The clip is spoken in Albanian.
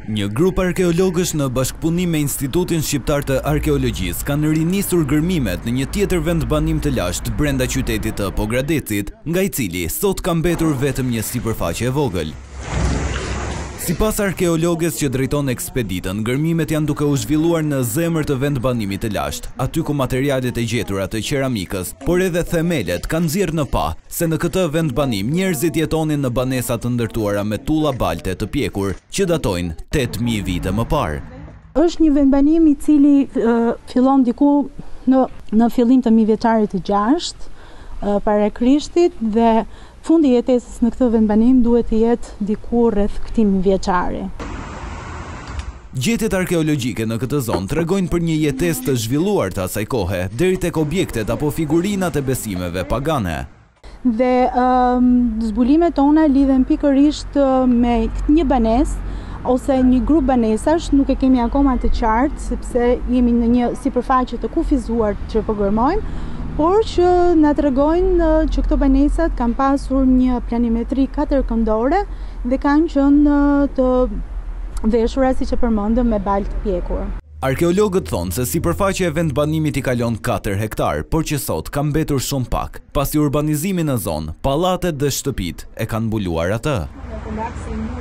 Një grup arkeologësh në bashkëpunim me Institutin Shqiptar të Arkeologjisë kanë rinisur gërmimet në një tjetër vendbanim të lashtë brenda qytetit të Pogradecit, nga i cili sot ka mbetur vetëm një sipërfaqe e vogël. Sipas arkeologës që drejton ekspeditën, gërmimet janë duke u zhvilluar në zemër të vendbanimit të lashtë, aty ku materialet e gjetura të qeramikës, por edhe themelet kanë nxjerrë në pa se në këtë vendbanim njerëzit jetonin në banesa të ndërtuara me tulla balte të pjekur që datojnë 8000 vite më parë. Është një vendbanim i cili fillon diku në fillim të mijëvjeçarit të 6 para Krishtit dhe fundi i jetesës në këtë vendbanim duhet të jetë diku rreth këtij mijëvjeçari. Gjetjet arkeologjike në këtë zonë tregojnë për një jetesë të zhvilluar të asaj kohe, deri tek objektet apo figurinat e besimeve pagane. Dhe zbulimet tona lidhen pikërisht me një banesë ose një grup banesash, nuk e kemi akoma të qartë sepse jemi në një sipërfaqe të kufizuar që po gërmojmë, por që na tregojnë që këto banesat kanë pasur një planimetri 4 këndore dhe kanë qenë të veshura, siç e përmendëm, me baltë të pjekur. Arkeologët thonë se sipërfaqja e vendbanimit i kalon 4 hektar, por që sot ka mbetur shumë pak. Pasi urbanizimi në zonë, pallatet dhe shtëpitë e kanë mbuluar atë.